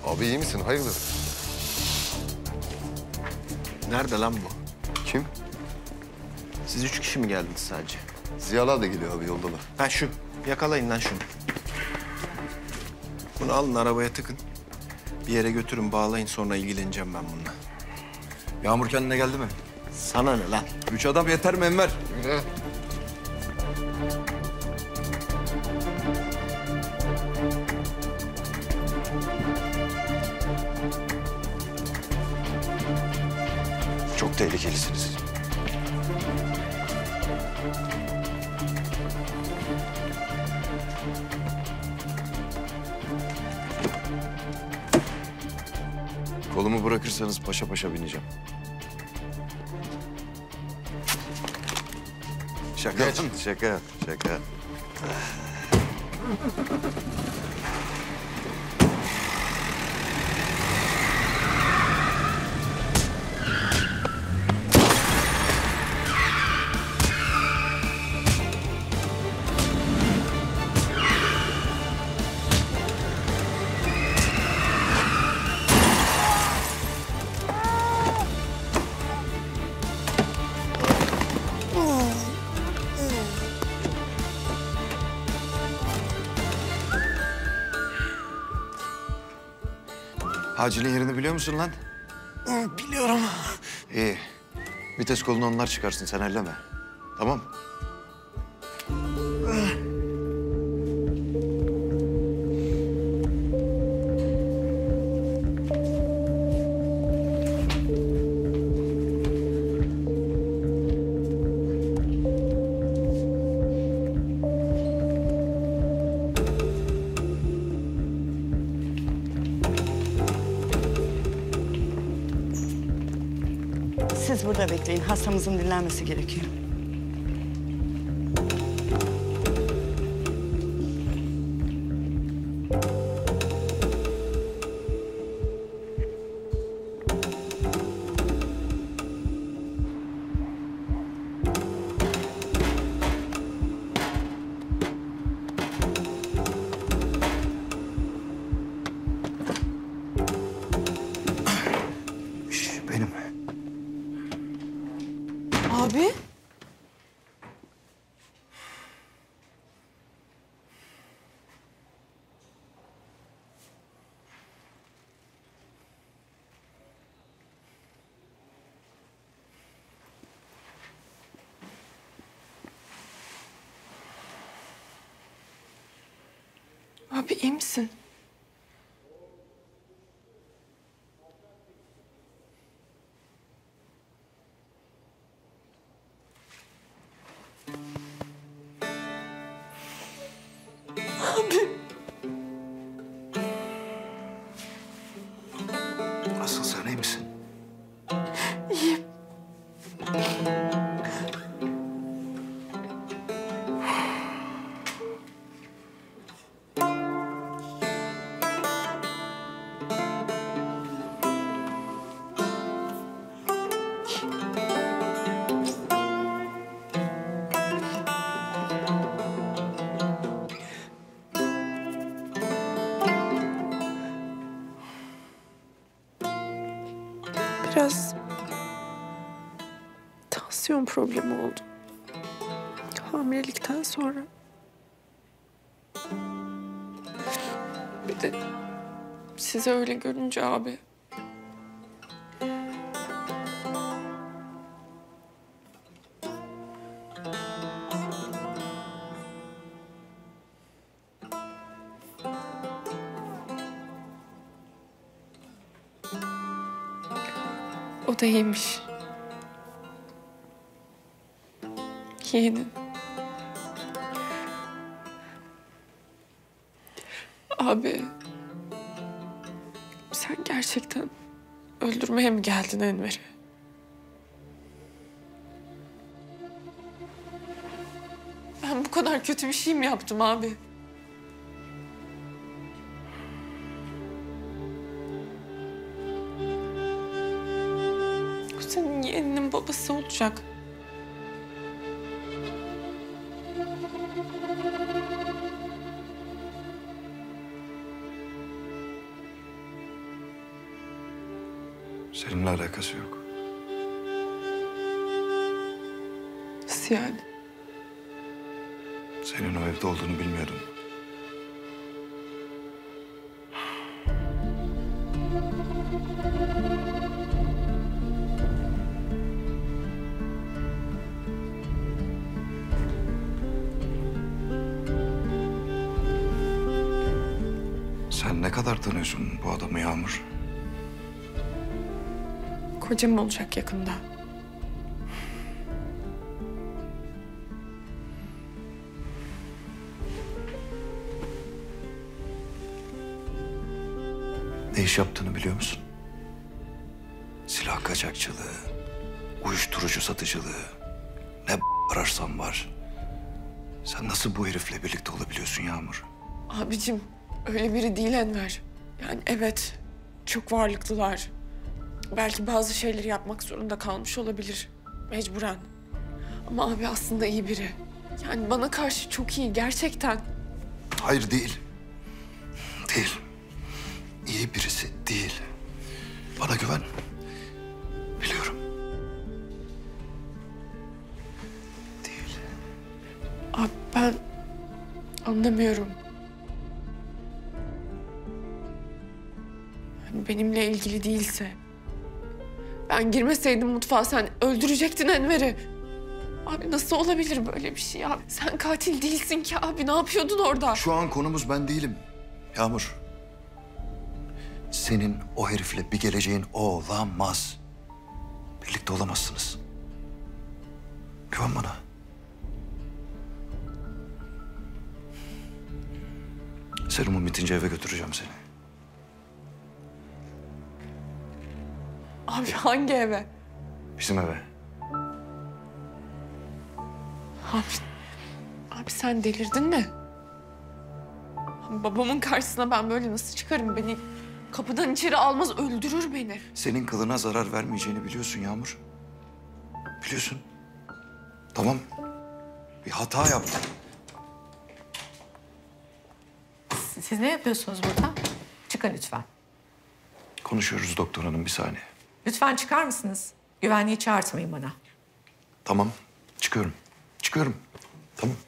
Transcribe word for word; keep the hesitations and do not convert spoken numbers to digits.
Abi iyi misin? Hayırdır? Nerede lan bu? Kim? Siz üç kişi mi geldiniz sadece? Ziyalar da geliyor abi, yoldalar. Ha şu. Yakalayın lan şunu. Bunu alın arabaya tıkın. Bir yere götürün, bağlayın, sonra ilgileneceğim ben bununla. Yağmur kendine geldi mi? Sana ne lan? Üç adam yeter mi Enver? Yürü. Çok tehlikelisiniz. Kolumu bırakırsanız paşa paşa bineceğim. Şaka Geç. lan, şaka, şaka. Hacı'nın yerini biliyor musun lan? Biliyorum. İyi. Vites kolunu onlar çıkarsın, sen elleme. Tamam. Siz burada bekleyin. Hastamızın dinlenmesi gerekiyor. Şş, benim. Abi. Abi iyi misin? Asıl sen iyi misin? İyiyim. Biraz tansiyon problemi oldu. Hamilelikten sonra. Bir de sizi öyle görünce abi. O da iyiymiş. Yeğenin. Abi. Sen gerçekten öldürmeye mi geldin Enver'i? Ben bu kadar kötü bir şey mi yaptım abi? O senin yeğeninin babası olacak. Seninle alakası yok. Nasıl yani? Senin o evde olduğunu bilmiyordum. Sen ne kadar tanıyorsun bu adamı Yağmur? Kocam olacak yakında. Ne iş yaptığını biliyor musun? Silah kaçakçılığı, uyuşturucu satıcılığı, ne b- ararsan var. Sen nasıl bu herifle birlikte olabiliyorsun Yağmur? Abicim öyle biri değil Enver. Yani evet çok varlıklılar. Belki bazı şeyleri yapmak zorunda kalmış olabilir. Mecburen. Ama abi aslında iyi biri. Yani bana karşı çok iyi gerçekten. Hayır değil. Değil. İyi birisi değil. Bana güven. Biliyorum. Değil. Abi ben anlamıyorum. Yani benimle ilgili değilse. Ben girmeseydim mutfağa sen öldürecektin Enver'i. Abi nasıl olabilir böyle bir şey abi? Sen katil değilsin ki abi. Ne yapıyordun orada? Şu an konumuz ben değilim. Yağmur. Senin o herifle bir geleceğin olamaz. Birlikte olamazsınız. Güven bana. Serumun bitince eve götüreceğim seni. Abi hangi eve? Bizim eve. Abi, abi sen delirdin mi? Abi babamın karşısına ben böyle nasıl çıkarım? Beni kapıdan içeri almaz, öldürür beni. Senin kılına zarar vermeyeceğini biliyorsun Yağmur. Biliyorsun. Tamam. Bir hata yaptın. Siz ne yapıyorsunuz burada? Çıkın lütfen. Konuşuyoruz doktor hanım, bir saniye. Lütfen çıkar mısınız? Güvenliği çağırtmayın bana. Tamam. Çıkıyorum. Çıkıyorum. Tamam.